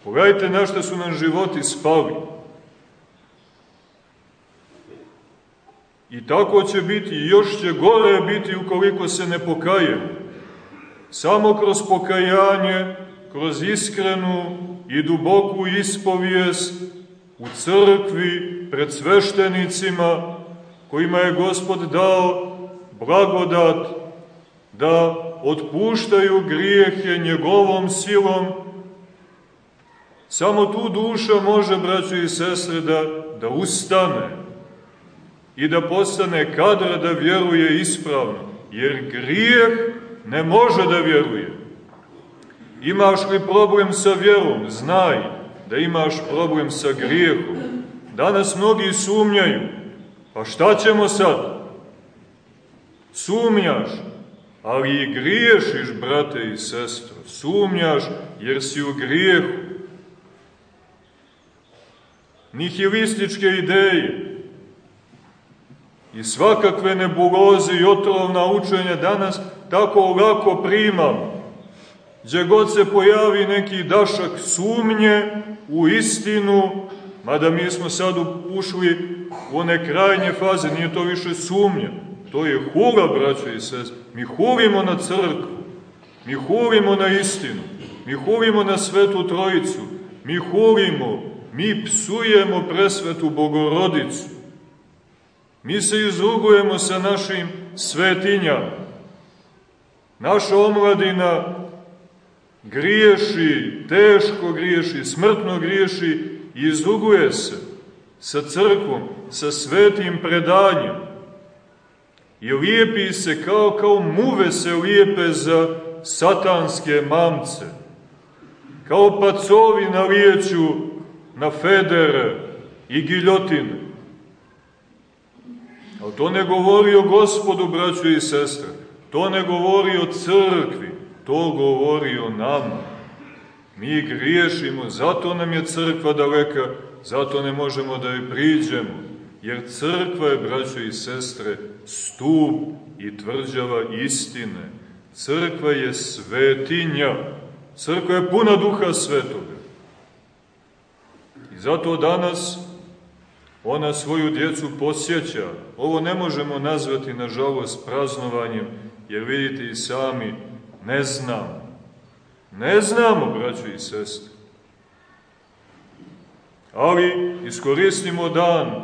Pogledajte na što su nam životi spali. I tako će biti, i još će gore biti ukoliko se ne pokajemo. Samo kroz pokajanje, kroz iskrenu i duboku ispovijest u crkvi, pred sveštenicima, kojima je Gospod dao blagodat da otpuštaju grijehe njegovom silom, samo tu duša može, braćo i sestre, da ustane i da postane kadra da vjeruje ispravno, jer grijeh ne može da vjeruje. Imaš li problem sa vjerom? Znaj da imaš problem sa grijehom. Danas mnogi sumnjaju. Pa šta ćemo sad? Sumnjaš, ali i griješiš, brate i sestro. Sumnjaš jer si u grijehu. Nihilističke ideje i svakakve nebuloze i otrovna učenja danas tako lako primamo. Gdje god se pojavi neki dašak sumnje u istinu, mada mi smo sad ušli u one krajnje faze, nije to više sumnja, to je hula, braćo i sestre. Mi hulimo na crkvu, mi hulimo na istinu, mi hulimo na Svetu Trojicu, mi hulimo, mi psujemo presvetu Bogorodicu, mi se izrugujemo sa našim svetinjama. Naša omladina griješi, teško griješi, smrtno griješi i izruguje se sa crkvom, sa svetim predanjem. I lijepi se kao muve se lijepe za satanske mamce, kao pacovi nalijeću na federe i giljotine. Ali to ne govori o Gospodu, braćo i sestre, to ne govori o crkvi, to govori o nama. Mi griješimo, zato nam je crkva daleka, zato ne možemo da joj priđemo, jer crkva je, braćo i sestre, stup i tvrđava istine. Crkva je svetinja, crkva je puna Duha Svetoga. I zato danas ona svoju djecu posjeća. Ovo ne možemo nazvati, nažalost, praznovanjem, jer vidite i sami, ne znamo. Ne znamo, braćo i sestre. Ali iskoristimo dan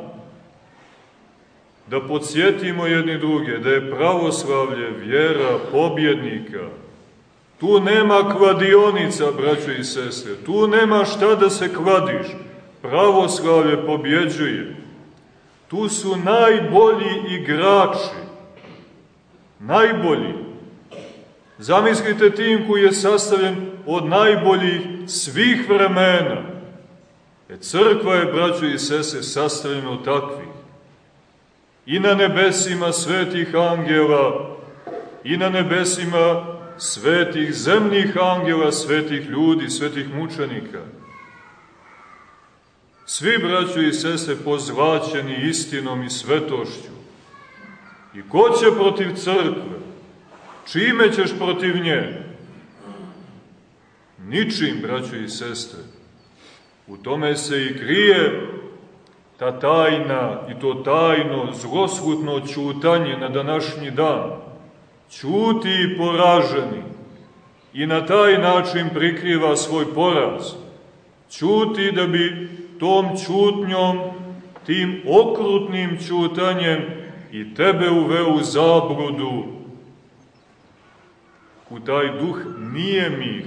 da podsjetimo jedni druge da je pravoslavlje vjera pobjednika. Tu nema kladionica, braćo i sestre, tu nema šta da se kladiš. Pravoslavlje pobjeđuje. Tu su najbolji igrači. Najbolji. Zamislite tim koji je sastavljen od najboljih svih vremena. Crkva je, braćo i sestre, sastavljena od takvih. I na nebesima svetih angela, i na nebesima svetih zemnih angela, svetih ljudi, svetih mučenika. Svi, braćo i sestre, pozlaćeni istinom i svetošću. I ko će protiv crkve? Čime ćeš protiv nje? Ničim, braćo i sestre. U tome se i krije ta tajna i to tajno, zloslutno ćutanje na današnji dan. Ćuti i poraženi i na taj način prikriva svoj poraz. Ćuti da bi tom ćutnjom, tim okrutnim ćutanjem i tebe uveo u zabludu, u taj duh nijemih.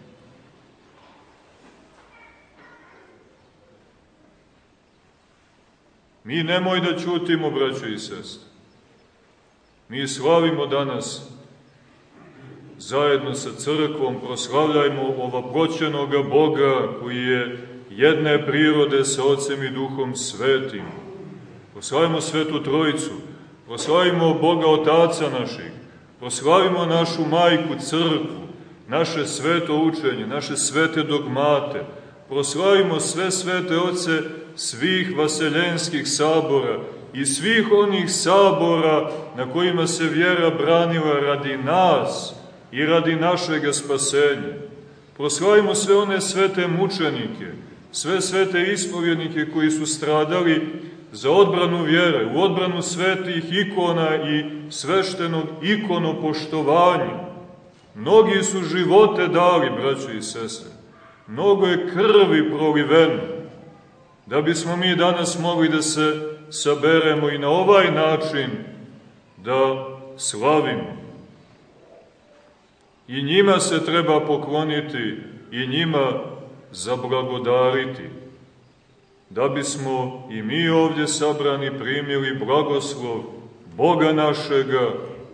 Mi nemoj da ćutimo, braćo i sestre. Mi slavimo danas zajedno sa crkvom, proslavljajmo ovaploćenoga Boga koji je jedne prirode sa Otcem i Duhom Svetim. Proslavimo Svetu Trojicu, proslavimo Boga Otaca naših, proslavimo našu Majku Crkvu, naše sveto učenje, naše svete dogmate, proslavimo sve svete oce svih vaseljenskih sabora i svih onih sabora na kojima se vjera branila radi nas i radi našega spasenja. Proslavimo sve one svete mučenike, sve svete ispovjednike koji su stradali za odbranu vjere, u odbranu svetih ikona i sveštenog ikonopoštovanja. Mnogi su živote dali, braćo i sestre. Mnogo je krvi proliveno, da bismo mi danas mogli da se saberemo i na ovaj način da slavimo. I njima se treba pokloniti i njima zablagodariti, da bismo i mi ovdje sabrani primili blagoslov Boga našega,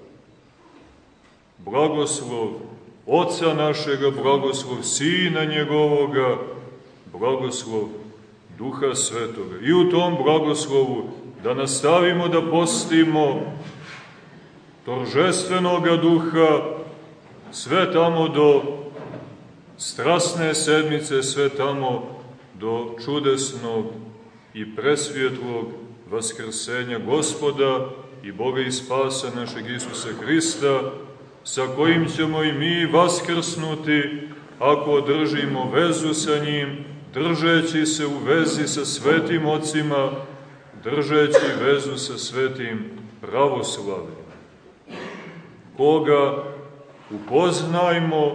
blagoslov Oca našega, blagoslov Sina njegovoga, blagoslov Duha Svetoga. I u tom blagoslovu da nastavimo da postimo toržestvenoga duha, sve tamo do strasne sedmice, sve tamo do čudesnog i presvjetlog vaskrsenja Gospoda i Boga i Spasa našeg Isusa Hrista, sa kojim ćemo i mi vaskrsnuti ako držimo vezu sa njim, držeći se u vezi sa svetim ocima, držeći vezu sa svetim pravoslavljem. Koga upoznajmo,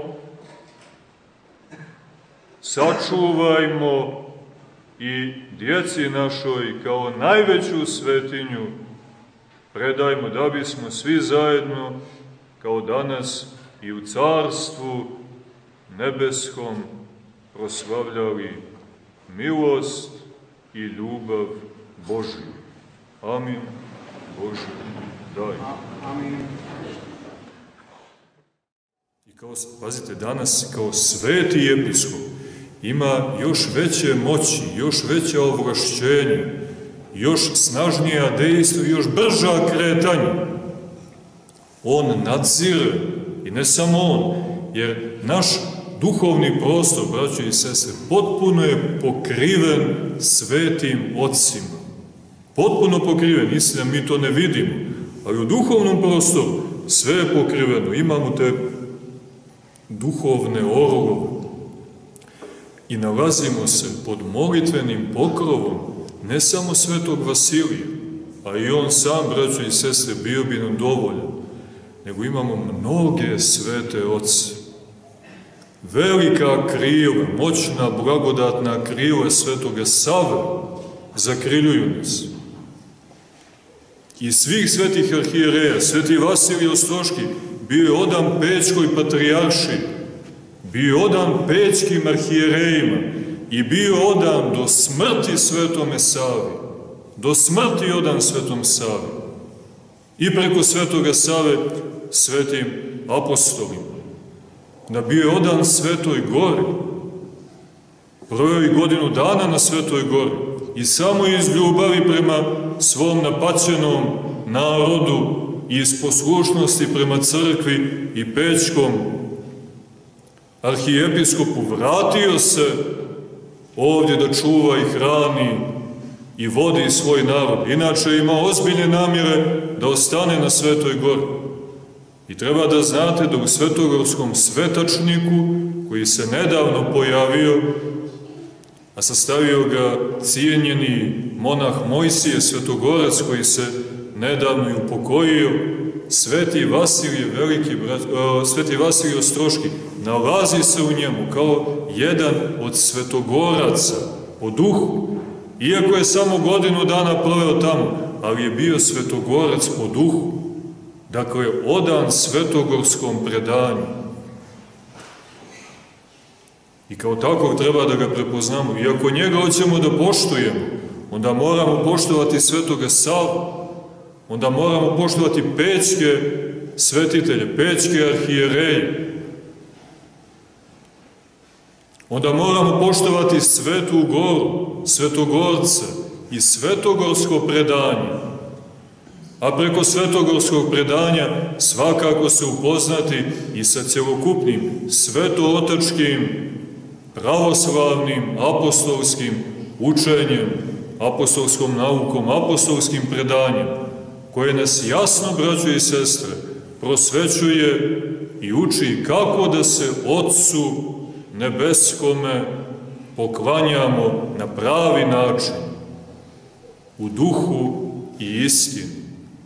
sačuvajmo i djeci našoj kao najveću svetinju predajmo, da bismo svi zajedno kao danas i u Carstvu nebeskom proslavljali milost i ljubav Božju. Amin. Bože, daj. Amin. I kao, pazite, danas kao sveti episkop ima još veće moći, još veće ovlašćenje, još snažnija dejstva, još brža kretanja. On nadzire, i ne samo on, jer naš duhovni prostor, braćo i sestre, potpuno je pokriven svetim ocima. Potpuno pokriven, istina, mi to ne vidimo, ali u duhovnom prostoru sve je pokriveno. Imamo te duhovne orlove i nalazimo se pod molitvenim pokrovom ne samo svetog Vasilija, a i on sam, braćo i sestre, bio bi nam dovoljan, nego imamo mnoge svete oce. Velika krila, moćna, blagodatna krila svetoga Save zakriljuju nas. I svih svetih arhijereja, sveti Vasilij Ostroški bio je odan Pećkoj patrijaršiji, bio odan pećkim arhijerejima i bio odan do smrti svetome Savi, do smrti odan svetom Savi i preko svetoga Save svetim apostolima. Da bio je odan Svetoj Gori, proveo i godinu dana na Svetoj Gori i samo iz ljubavi prema svom napaćenom narodu i iz poslušnosti prema crkvi i pećkom arhijepiskopu vratio se ovdje da čuva i hrani i vodi svoj narod. Inače ima ozbiljne namjere da ostane na Svetoj Gori. I treba da znate da u Svetogorskom svetačniku, koji se nedavno pojavio, a sastavio ga cijenjeni monah Mojsije Svetogorac, koji se nedavno i upokojio, Sveti Vasilij Ostroški, nalazi se u njemu kao jedan od svetogoraca po duhu, iako je samo godinu dana proveo tamo, ali je bio svetogorac po duhu. Dakle, odan svetogorskom predanju. I kao takvog treba da ga prepoznamo. I ako njega hoćemo da poštujemo, onda moramo poštovati svetoga Savu, onda moramo poštovati pećke svetitelje, pećke arhijereje. Onda moramo poštovati Svetu Goru, Svetogorca i svetogorsko predanje. A preko svetogorskog predanja svakako se upoznati i sa celokupnim svetootačkim, pravoslavnim, apostolskim učenjem, apostolskom naukom, apostolskim predanjem, koje nas jasno, braćo i sestre, prosvećuje i uči kako da se Otcu nebeskome poklanjamo na pravi način, u duhu i istini.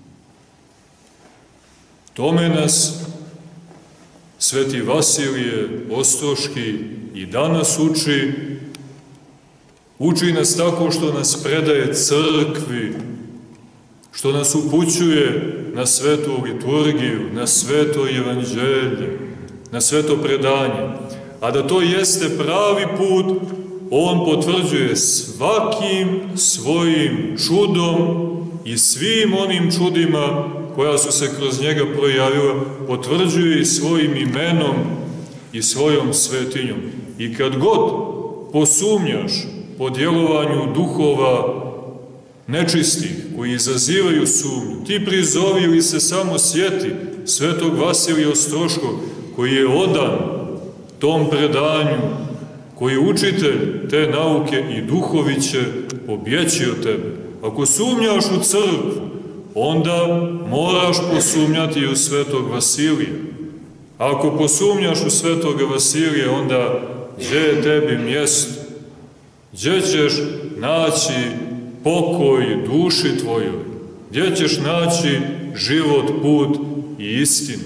Tome nas sveti Vasilije Ostroški i danas uči. Uči nas tako što nas predaje crkvi, što nas upućuje na svetu liturgiju, na sveto evanđelje, na sveto predanje. A da to jeste pravi put, on potvrđuje svakim svojim čudom i svim onim čudima koja su se kroz njega projavila, potvrđuje i svojim imenom i svojom svetinjom. I kad god posumnjaš po djelovanju duhova nečistih, koji izazivaju sumnju, ti prizovi ili se samo sjeti svetog Vasilija Ostroškog, koji je odan tom predanju, koji je učitelj te nauke i duhovi će pobjeći od tebe. Ako sumnjaš u crkvu, onda moraš posumnjati i u svetog Vasilija. A ako posumnjaš u svetoga Vasilija, onda gdje je tebi mjesto? Gdje ćeš naći pokoj duši tvojoj? Gdje ćeš naći život, put i istinu?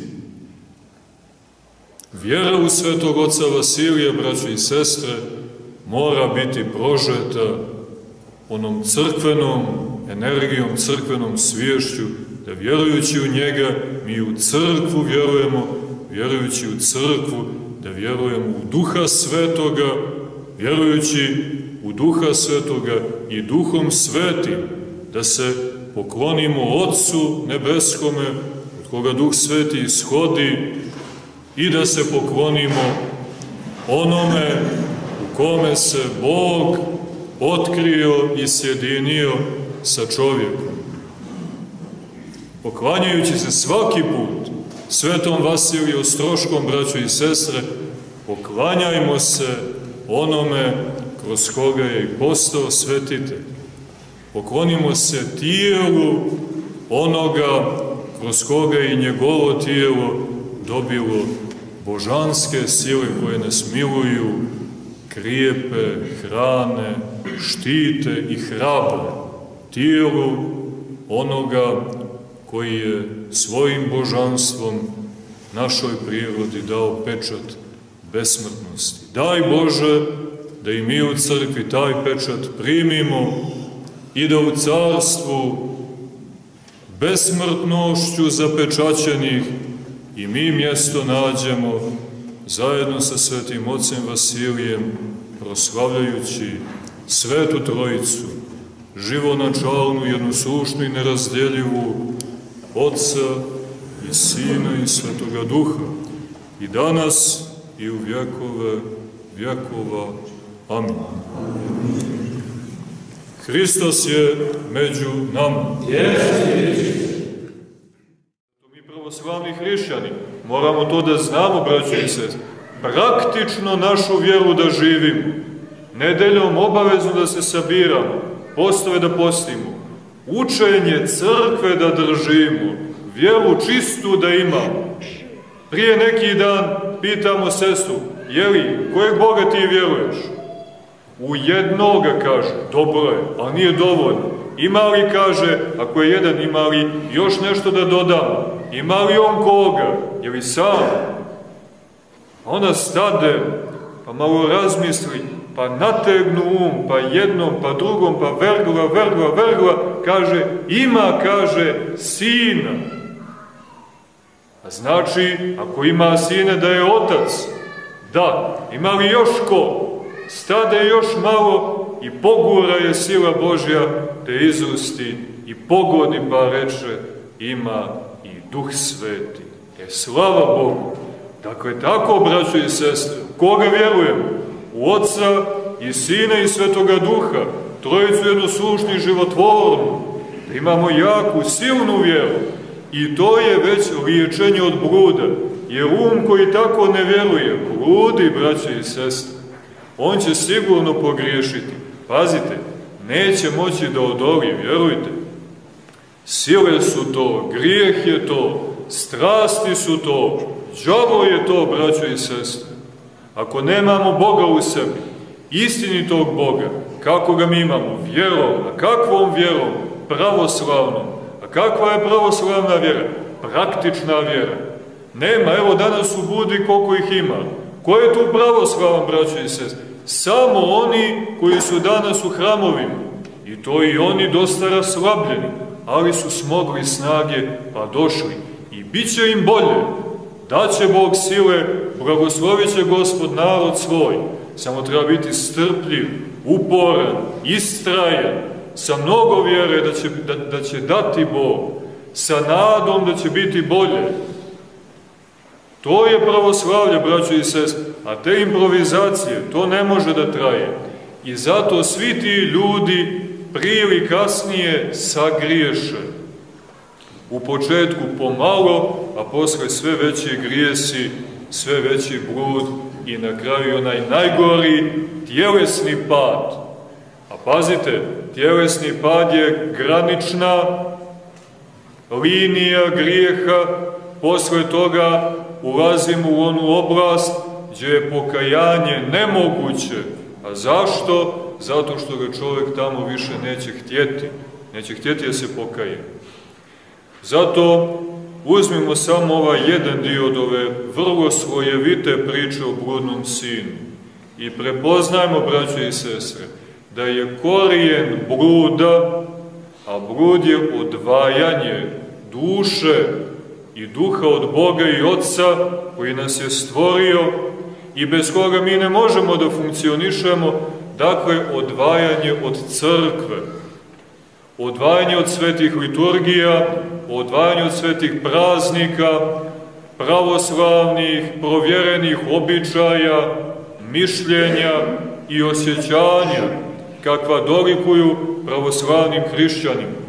Vjera u svetog oca Vasilija, braćo i sestre, mora biti prožeta onom crkvenom energijom, crkvenom sviješću, da vjerujući u njega mi u crkvu vjerujemo, vjerujući u crkvu da vjerujemo u Duha Svetoga, vjerujući u Duha Svetoga i Duhom Svetim, da se poklonimo Otcu Nebeskome, od koga Duh Sveti ishodi, i da se poklonimo onome u kome se Bog otkrio i sjedinio sa čovjekom. Poklanjajući se svaki put svetom Vasiliju Ostroškom, braćo i sestre, poklanjajmo se onome kroz koga je i postao svetitelj. Poklonimo se tijelu onoga kroz koga je i njegovo tijelo dobilo božanske sile koje nas miluju, krijepe, hrane, štite i hrabre. Tijelu onoga koji je svojim božanstvom našoj prirodi dao pečat besmrtnosti. Daj Bože da i mi u crkvi taj pečat primimo i da u carstvu besmrtnošću zapečaćenih i mi mjesto nađemo zajedno sa svetim ocem Vasilijem, proslavljajući Svetu Trojicu, živonačalnu, jednoslušnu i nerazdjeljivu, Otca i Sina i Svetoga Duha, i danas i u vjekove vjekova. Amin. Hristos je među nama. Mi pravoslavni hrišćani moramo to da znamo, braćo i sestre, praktično našu vjeru da živimo, nedeljom obavezno da se sabiramo, postove da postimo, učenje crkve da držimo, vjeru čistu da imamo. Prije neki dan pitamo sestru, jeli, kojeg Boga ti vjeruješ? U jednoga, kaže, dobro je, ali nije dovoljno. Ima li, kaže, ako je jedan, ima li još nešto da dodamo? Ima li on koga? Je li sam? Ona stade, pa malo razmisli, pa nategnu pa jednom, pa drugom, pa vergla, kaže, ima, kaže, sina. A znači, ako ima sina, da je otac. Da, ima li još ko? Stade još malo i pogura je sila Božja, te izrusti i pogodi, pa reče, ima i Duh Sveti. Slava Bogu! Dakle, tako, braćo i sestre, koga vjerujemo? U Otca i Sina i Svetoga Duha, Trojicu jednoslušnu i životvornu, da imamo jaku, silnu vjeru. I to je već liječenje od bluda, jer koji tako ne vjeruje, bludi, braćo i sestre, on će sigurno pogriješiti. Pazite, neće moći da odoli, vjerujte. Sile su to, grijeh je to, strasti su to, đavo je to, braćo i sestre. Ako nemamo Boga u sebi, istinitog Boga, kako ga mi imamo? Vjerom. A kakvom vjerom? Pravoslavnom. A kakva je pravoslavna vjera? Praktična vjera. Nema, evo danas u Budi koliko ih ima. Ko je tu pravoslavan, braćo i sestre? Samo oni koji su danas u hramovima. I to i oni dosta raslabljeni, ali su smogli snage pa došli. I bit će im bolje. Daće Bog sile, blagoslovit će Gospod narod svoj. Samo treba biti strpljiv, uporan, istrajan, sa mnogo vjere da će dati Bog, sa nadom da će biti bolje. To je pravoslavlje, braćo i sestre, a te improvizacije, to ne može da traje. I zato svi ti ljudi prije ili kasnije sagriješe. U početku pomalo, a posle sve veći grijesi, sve veći blud i na kraju onaj najgori tjelesni pad. A pazite, tjelesni pad je granična linija grijeha, posle toga ulazimo u onu oblast gdje je pokajanje nemoguće. A zašto? Zato što ga čovjek tamo više neće htjeti. Neće htjeti da se pokaje. Zato uzmimo samo ovaj jedan dio od ove vrlo slojevite priče o bludnom sinu i prepoznajmo, braćo i sestre, da je korijen bluda, a blud je odvajanje duše i duha od Boga i Otca koji nas je stvorio i bez koga mi ne možemo da funkcionišemo, dakle odvajanje od crkve, odvajanje od svetih liturgija, odvajanje od svetih praznika, pravoslavnih, provjerenih običaja, mišljenja i osjećanja, kakva dolikuju pravoslavnim hrišćanima.